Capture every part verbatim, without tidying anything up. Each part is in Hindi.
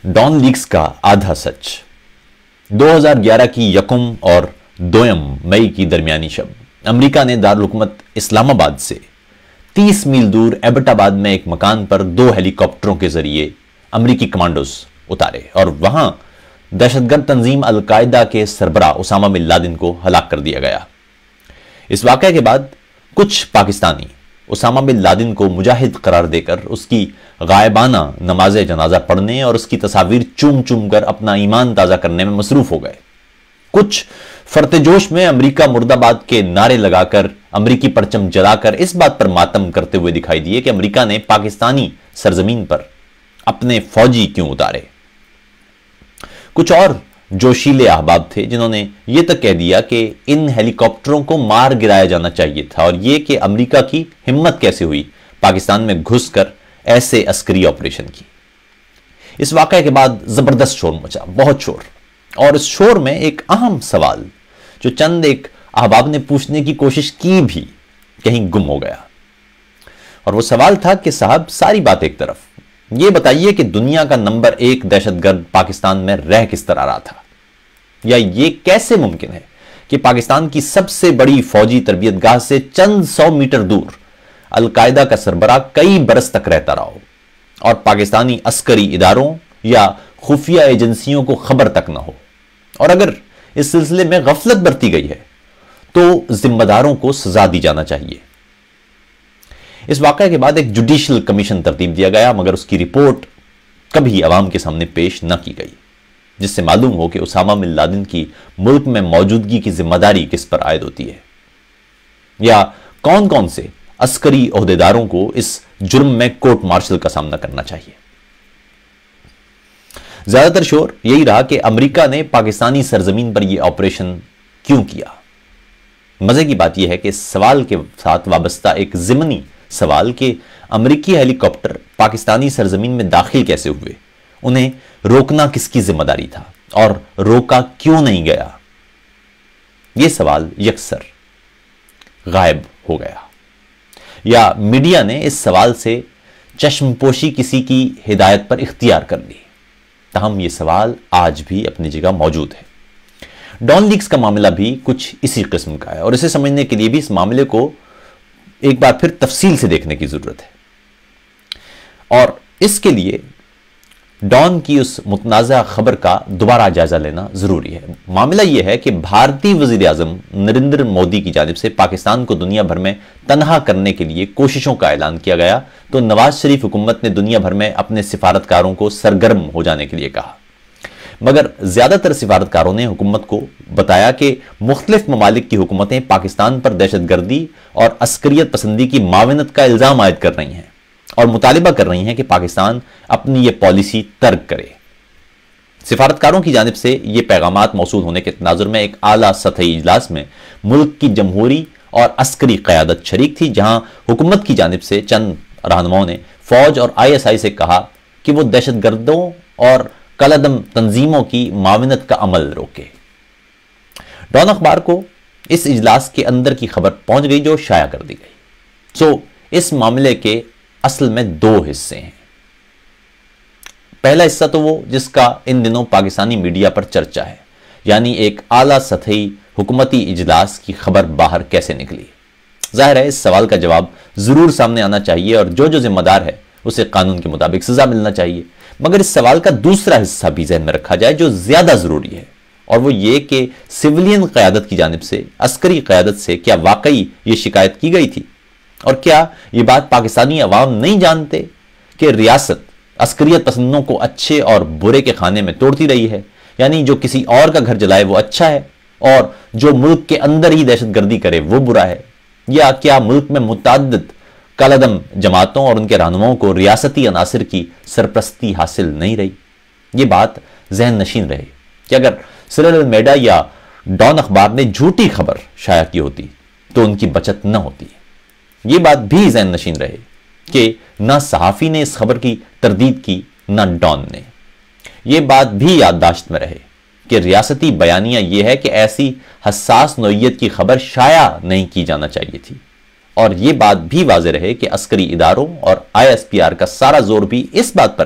डॉन लीक्स का आधा सच। दो हज़ार ग्यारह की यकुम और दोयम मई की दरमियानी शब अमेरिका ने दारुल हुकूमत इस्लामाबाद से तीस मील दूर एबटाबाद में एक मकान पर दो हेलीकॉप्टरों के जरिए अमेरिकी कमांडोज उतारे और वहां दहशतगर्द तंजीम अल-कायदा के सरबरा उसामा बिन लादेन को हलाक कर दिया गया। इस वाकये के बाद कुछ पाकिस्तानी उसामा बिन लादेन को मुजाहिद करार देकर उसकी गायबाना नमाज जनाजा पढ़ने और उसकी तस्वीर चूम चूम कर अपना ईमान ताज़ा करने में मसरूफ हो गए। कुछ फर्तेजोश में अमेरिका मुर्दाबाद के नारे लगाकर अमेरिकी परचम जलाकर इस बात पर मातम करते हुए दिखाई दिए कि अमेरिका ने पाकिस्तानी सरजमीन पर अपने फौजी क्यों उतारे। कुछ और जोशीले अहबाब थे जिन्होंने यह तक कह दिया कि इन हेलीकॉप्टरों को मार गिराया जाना चाहिए था और यह कि अमेरिका की हिम्मत कैसे हुई पाकिस्तान में घुसकर ऐसे अस्करी ऑपरेशन की। इस वाकये के बाद जबरदस्त शोर मचा, बहुत शोर। और इस शोर में एक अहम सवाल जो चंद एक अहबाब ने पूछने की कोशिश की भी कहीं गुम हो गया। और वो सवाल था कि साहब, सारी बात एक तरफ, यह बताइए कि दुनिया का नंबर एक दहशतगर्द पाकिस्तान में रह किस तरह रहा था, या यह कैसे मुमकिन है कि पाकिस्तान की सबसे बड़ी फौजी तरबियतगाह से चंद सौ मीटर दूर अल-कायदा का सरबराह कई बरस तक रहता रहा हो और पाकिस्तानी अस्करी इदारों या खुफिया एजेंसियों को खबर तक ना हो। और अगर इस सिलसिले में गफलत बरती गई है तो जिम्मेदारों को सजा दी जाना चाहिए। इस वाकये के बाद एक जुडिशियल कमीशन तरतीब दिया गया, मगर उसकी रिपोर्ट कभी अवाम के सामने पेश न की गई, जिससे मालूम हो कि उसामा बिन लादेन की मुल्क में मौजूदगी की जिम्मेदारी किस पर आयद होती है, या कौन कौन से अस्करी ओहदेदारों को इस जुर्म में कोर्ट मार्शल का सामना करना चाहिए। ज्यादातर शोर यही रहा कि अमेरिका ने पाकिस्तानी सरजमीन पर यह ऑपरेशन क्यों किया। मजे की बात यह है कि इस सवाल के साथ वाबस्ता एक जिमनी सवाल कि अमेरिकी हेलीकॉप्टर पाकिस्तानी सरजमीन में दाखिल कैसे हुए, उन्हें रोकना किसकी जिम्मेदारी था और रोका क्यों नहीं गया, यह सवाल यकसर गायब हो गया, या मीडिया ने इस सवाल से चश्मपोशी किसी की हिदायत पर इख्तियार कर ली। तहम यह सवाल आज भी अपनी जगह मौजूद है। डॉन लीक्स का मामला भी कुछ इसी किस्म का है और इसे समझने के लिए भी इस मामले को एक बार फिर तफसील से देखने की जरूरत है और इसके लिए डॉन की उस मुतनाज़ा खबर का दोबारा जायजा लेना जरूरी है। मामला यह है कि भारतीय वजीर आजम नरेंद्र मोदी की जानिब से पाकिस्तान को दुनिया भर में तनहा करने के लिए कोशिशों का ऐलान किया गया तो नवाज शरीफ हुकूमत ने दुनिया भर में अपने सिफारतकारों को सरगर्म हो जाने के लिए कहा, मगर ज्यादातर सिफारतकारों ने हुकूमत को बताया कि मुख्तलिफ ममालिक की हुकूमतें पाकिस्तान पर दहशतगर्दी और अस्करियत पसंदी की मावनत का इल्जाम आयद कर रही हैं और मुतालिबा कर रही हैं कि पाकिस्तान अपनी यह पॉलिसी तर्क करे। सिफारतकारों की जानिब से ये पैगामात मौसूल होने के तनाजुर में एक आला सतही इजलास में मुल्क की जमहूरी और अस्करी क़यादत शरीक थी, जहां हुकूमत की जानिब से चंद रहनुमाओं ने फौज और आई एस आई से कहा कि वो दहशतगर्दों और कलदम तंजीमों की मावनत का अमल रोके। डॉन अखबार को इस इजलास के अंदर की खबर पहुंच गई जो शाया कर दी गई। सो इस मामले के असल में दो हिस्से हैं। पहला हिस्सा तो वो जिसका इन दिनों पाकिस्तानी मीडिया पर चर्चा है, यानी एक आला सतही हुकूमती इजलास की खबर बाहर कैसे निकली। जाहिर है इस सवाल का जवाब जरूर सामने आना चाहिए और जो जो जिम्मेदार है उसे कानून के मुताबिक सजा मिलना चाहिए, मगर इस सवाल का दूसरा हिस्सा भी ज़हन में रखा जाए जो ज्यादा जरूरी है, और वो ये कि सिविलियन क़यादत की जानिब से अस्करी क़यादत से क्या वाकई ये शिकायत की गई थी, और क्या ये बात पाकिस्तानी अवाम नहीं जानते कि रियासत अस्करियत पसंदों को अच्छे और बुरे के खाने में तोड़ती रही है, यानी जो किसी और का घर जलाए वो अच्छा है और जो मुल्क के अंदर ही दहशतगर्दी करे वो बुरा है, या क्या मुल्क में मुतअद्दिद कलदम जमातों और उनके रहनुमाओं को रियासती अनासिर की सरप्रस्ती हासिल नहीं रही। ये बात जहन नशीन रहे कि अगर सिरल अलमेडा या डॉन अखबार ने झूठी खबर शाया की होती तो उनकी बचत न होती। ये बात भी जहन नशीन रहे कि ना सहाफ़ी ने इस खबर की तरदीद की ना डॉन ने। यह बात भी याददाश्त में रहे कि रियासती बयानिया यह है कि ऐसी हसास नौइयत की खबर शाया नहीं की जाना चाहिए थी, और यह बात भी वाज़ेह रहे कि अस्करी इदारों और आई एस पी आर का सारा जोर भी इस बात पर है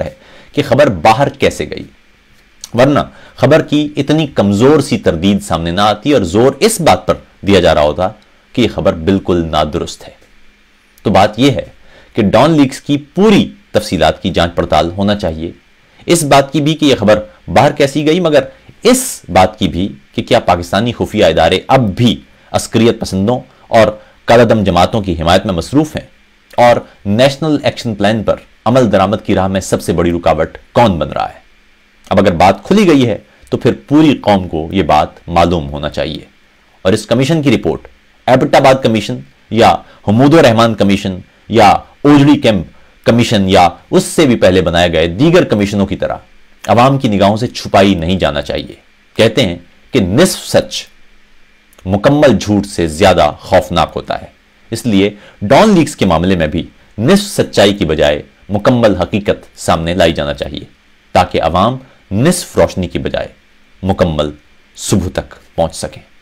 कि खबर बाहर कैसे गई, वरना खबर की इतनी कमजोर सी तरदीद सामने ना आती और जोर इस बात पर दिया जा रहा होता कि यह खबर बिल्कुल नादुरुस्त है। तो बात यह है कि डॉन लीक्स की पूरी तफसीलात की जांच पड़ताल होना चाहिए, इस बात की भी कि यह खबर बाहर कैसी गई, मगर इस बात की भी कि क्या पाकिस्तानी खुफिया इदारे अब भी अस्करियत पसंदों और कालादम जमातों की हिमायत में मसरूफ हैं, और नेशनल एक्शन प्लान पर अमल दरामद की राह में सबसे बड़ी रुकावट कौन बन रहा है। अब अगर बात खुली गई है तो फिर पूरी कौम को यह बात मालूम होना चाहिए, और इस कमीशन की रिपोर्ट एबटाबाद कमीशन या हमूदुर रहमान कमीशन या ओजड़ी कैंप कमीशन या उससे भी पहले बनाए गए दीगर कमीशनों की तरह अवाम की निगाहों से छुपाई नहीं जाना चाहिए। कहते हैं कि निस्फ सच मुकम्मल झूठ से ज्यादा खौफनाक होता है, इसलिए डॉन लीक्स के मामले में भी निस्फ सच्चाई की बजाय मुकम्मल हकीकत सामने लाई जाना चाहिए, ताकि अवाम निस्फ रोशनी की बजाय मुकम्मल सुबह तक पहुंच सकें।